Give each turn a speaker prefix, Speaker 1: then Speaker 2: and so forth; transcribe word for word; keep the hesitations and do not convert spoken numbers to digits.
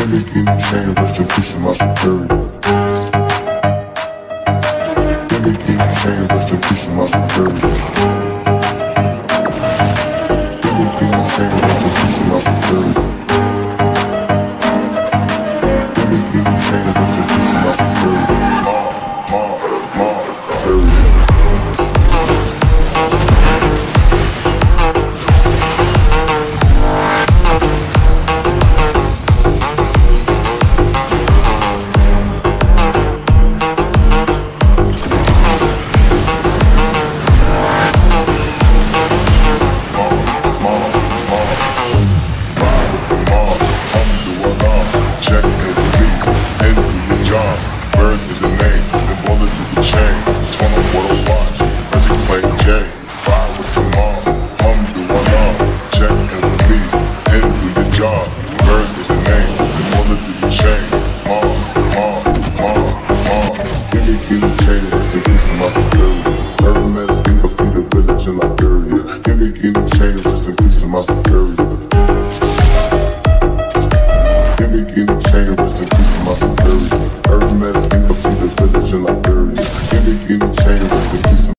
Speaker 1: me guinea chain, rest in peace of my security. Give me guinea chain, rest in peace of my security. Give me guinea chain, rest in peace of my security. Give me guinea chain, rest in peace of my security. Mom, mom, mom, security. My security.